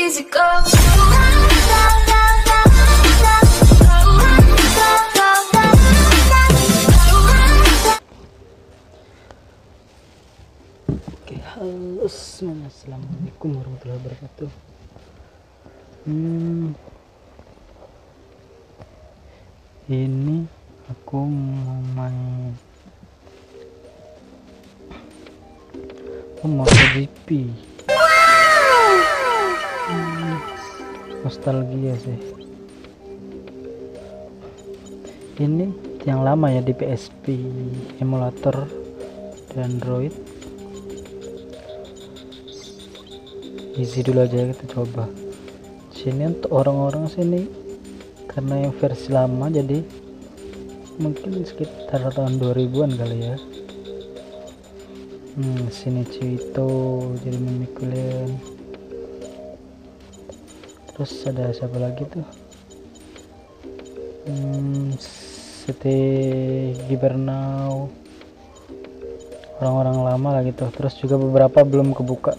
easy go. Oke, halo semuanya, assalamualaikum warahmatullahi wabarakatuh. Ini aku mau main MotoGP. Nostalgia sih. Ini yang lama ya, di PSP emulator dan Android. Easy dulu aja, kita coba. Sini untuk orang-orang sini karena yang versi lama, jadi mungkin sekitar tahun 2000-an kali ya. Sini Cito jadi memikulen. Terus ada siapa lagi tuh? Siti Gibernau, orang-orang lama lah gitu. Terus juga beberapa belum kebuka.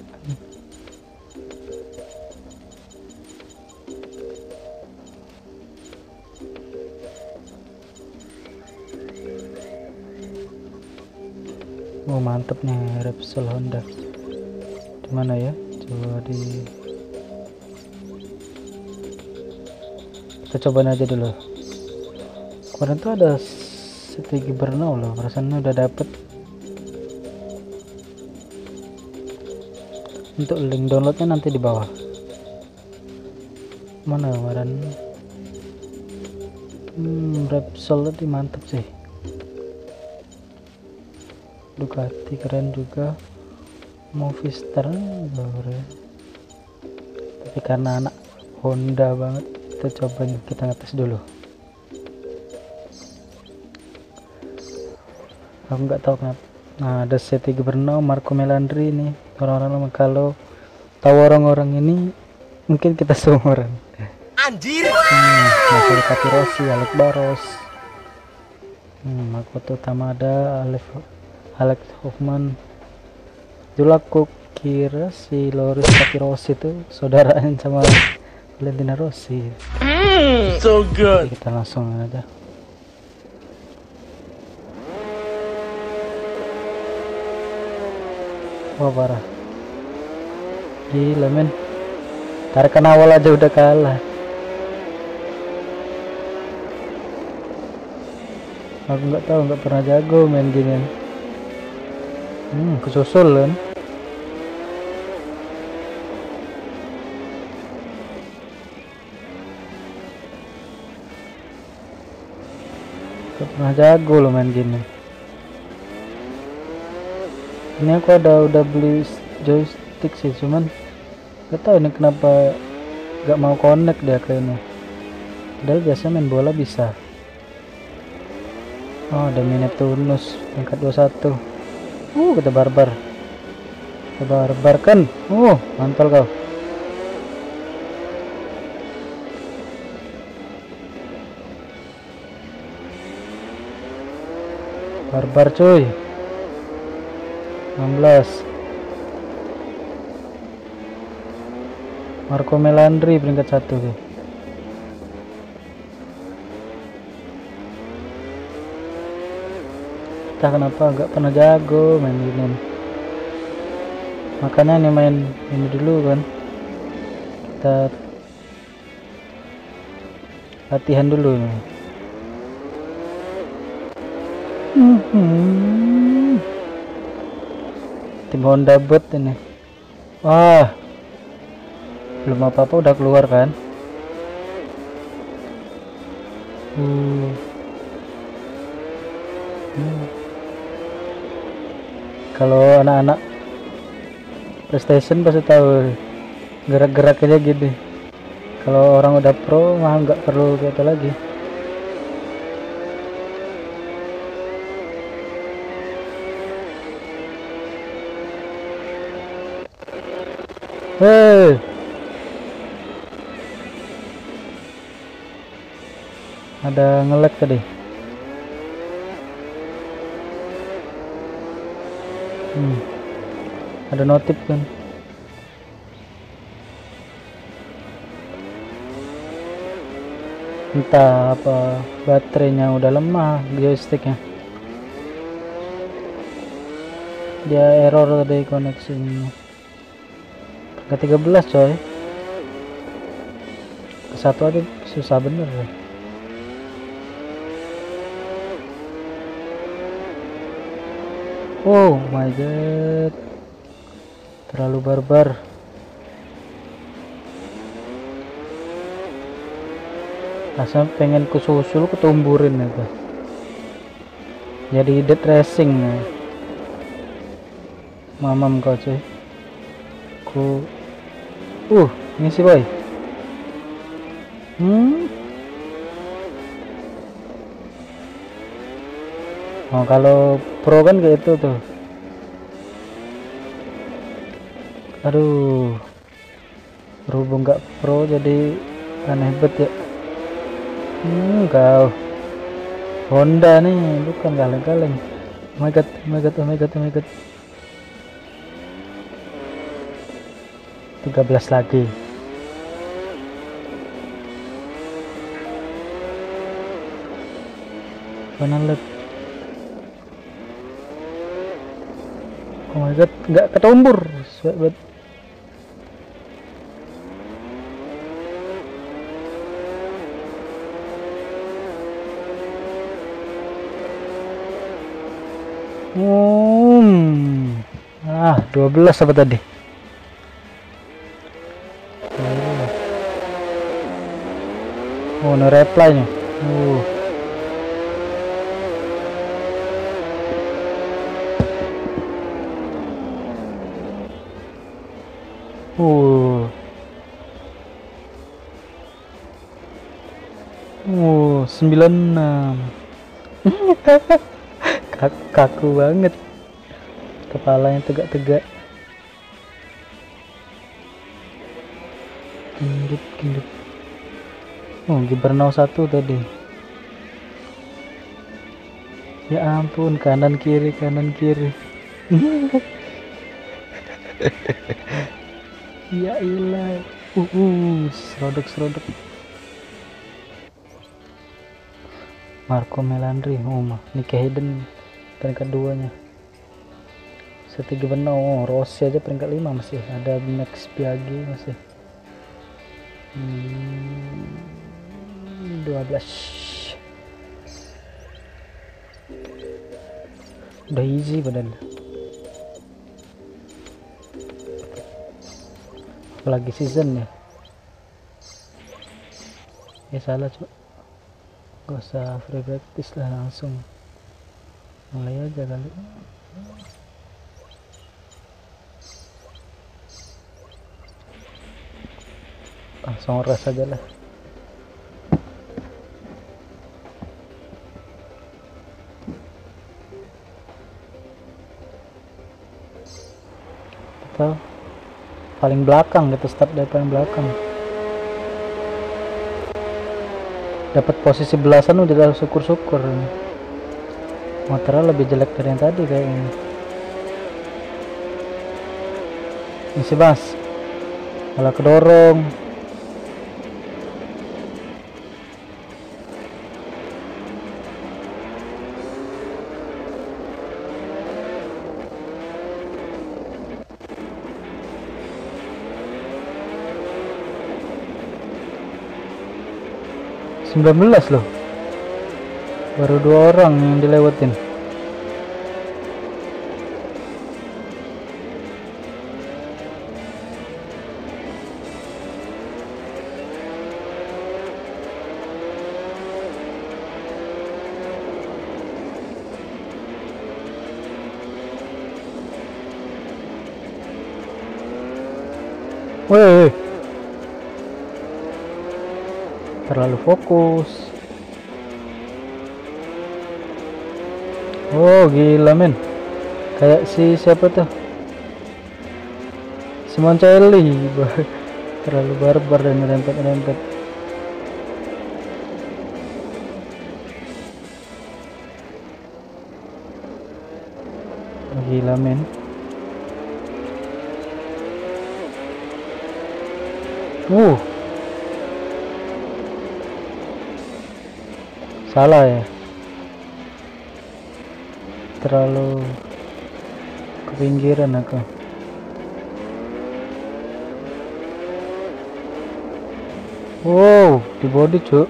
Oh mantep nih Repsol Honda. Dimana ya? Coba kita cobain aja dulu. Kemarin tuh ada strategi Bernau loh, perasaannya udah dapet. Untuk link downloadnya nanti di bawah. Mana kemarin? Repsol tadi mantep sih. Ducati keren juga. Movistar boleh. Tapi karena anak Honda banget, kita cobain, kita ngetes dulu. Aku nggak tahu kenapa. Nah, ada Seti Gubernur, Marco Melandri nih, orang-orang lama. Kalau tahu orang-orang ini mungkin kita seumuran. Anjir. Masih Rossi, Alex Barros, Makoto Tamada, Alex Hoffman. Dulu aku kira si Loris Rossi itu saudaraan sama Valentina Rossi. So good. Oke, kita langsung aja. Wah parah, gila men. Tarikan awal aja udah kalah. Aku nggak tahu, nggak pernah jago main ginian. Kesusul kan. Nggak pernah jago loh main gini. Ini aku udah beli joystick sih, cuman nggak tahu ini kenapa nggak mau connect dia ke ini. Padahal biasanya main bola bisa. Oh, ada Tunus tingkat 21. Kita barbar kan. Mantul kau. Barbar cuy. 16. Marco Melandri peringkat 1 tuh. Entah kenapa nggak pernah jago main gini. Makanya nih main ini dulu kan. Kita latihan dulu nih. Tim Honda bot ini. Wah, belum apa-apa udah keluar kan. Kalau anak-anak PlayStation pasti tahu gerak-geraknya gini. Kalau orang udah pro mah nggak perlu gitu lagi. Ada nge-lag tadi. Ada notif kan. entah apa baterainya udah lemah joysticknya, dia error tadi koneksinya. Ke 13 coy, ke satu aja susah bener ya. Oh my god, terlalu barbar. Rasanya pengen kususul ketumburin itu, jadi dead racing ya. Mamam kau cuy, ku ini sih boy. Oh kalau pro kan kayak itu tuh. Aduh, berhubung nggak pro jadi aneh bet ya. Kau Honda nih bukan kaleng-kaleng. Oh my god, oh my god, oh my god, oh my god. 13 lagi. Mana lep? Oh my god, nggak ketumbur. Sweat bet. Ah 12 apa tadi? Oh no reply nya. Uh 96. Kaku banget, kepalanya tegak-tegak. Kindut. Oh Gibernau 1 tadi. Ya ampun, kanan kiri ya ilah. Serodok Marco Melandri, Nicky Hayden peringkat 2-nya. Setigi Benau, Rossi aja peringkat 5 masih. Ada Max Biaggi masih. 12. Udah easy padahal. Apalagi season ya salah coba. Gak usah free practice lah, langsung mulai aja kali. Langsung res aja lah. Kita paling belakang, kita start dari paling belakang. Dapat posisi belasan udah syukur-syukur. Motornya lebih jelek dari yang tadi kayaknya. Masih bas, malah kedorong. (19) loh, baru 2 orang yang dilewatin. Woi, terlalu fokus. Oh gila men, kayak si siapa tuh, Simoncelli. Terlalu barbar dan rempet. Gila men. Salah ya, terlalu ke pinggiran aku. Wow, di body cuk.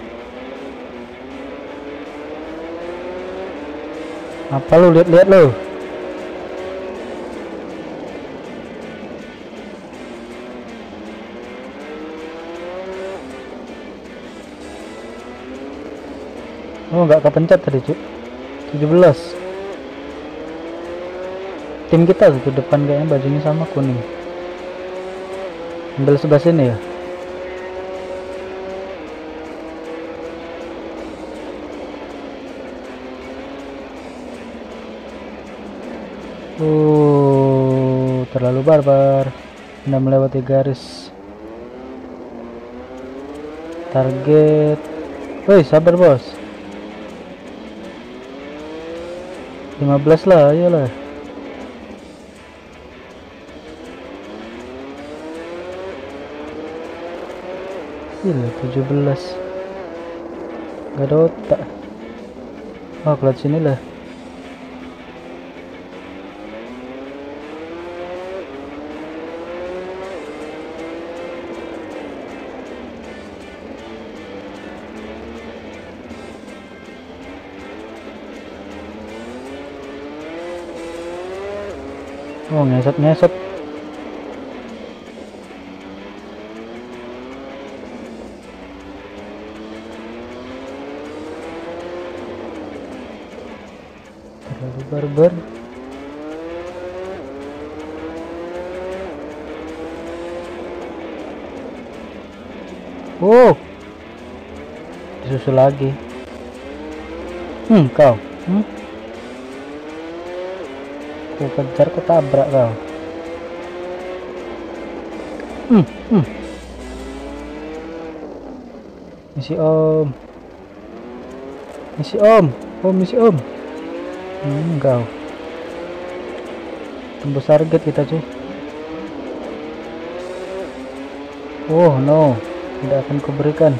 Apa lu lihat-lihat lo? Oh, nggak kepencet tadi cuk. 17. Tim kita tuh depan kayaknya bajunya sama kuning. Ambil sebelah sini ya. Terlalu barbar. Udah melewati garis target. Woi, sabar bos. 15 lah, ayolah. Gila, 17. Gak ada otak. Oh, kelat sini lah. Oh, ngesot. Terlalu barbar. Oh, disusul lagi. Kau. Ku kejar, ku tabrak kau. Misi om. Kau tembus target kita cuy. Oh no, tidak akan kuberikan.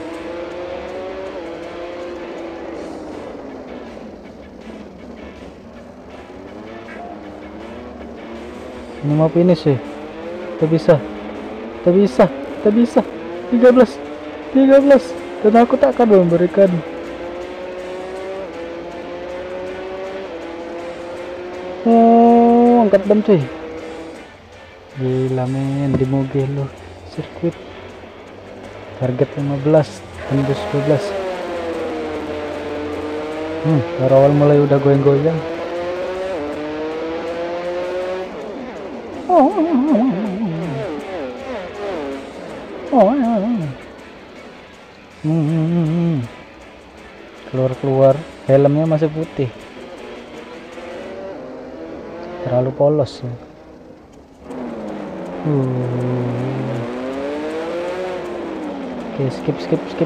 Ini mau finish sih. Tak bisa. 13 dan aku tak akan memberikan. Oh, angkat ban cuy. Gila men, di Mugello sirkuit. Target 15, tembus 12. Baru awal mulai udah goyang-goyang. Keluar helmnya masih putih, terlalu polos ya. Oke, skip.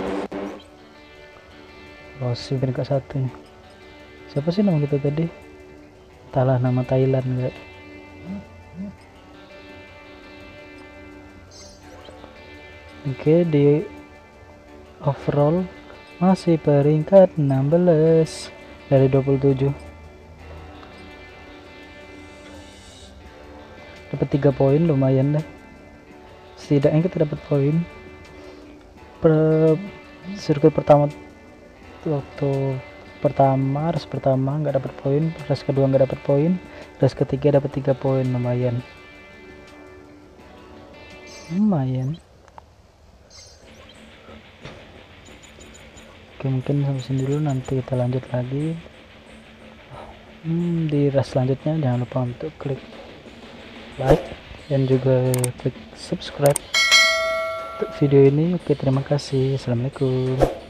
Oh, si peringkat 1 nya. Siapa sih nama kita tadi? Entahlah, nama Thailand enggak. Oke, di overall masih peringkat 16 dari 27. Dapat 3 poin, lumayan deh. Setidaknya kita dapat poin. Sirkuit pertama, waktu pertama, race pertama nggak dapat poin, race kedua nggak dapat poin, race ketiga dapat 3 poin, lumayan. Oke, mungkin sampai sini dulu, nanti kita lanjut lagi di race selanjutnya. Jangan lupa untuk klik like dan juga klik subscribe untuk video ini. Oke, terima kasih. Assalamualaikum.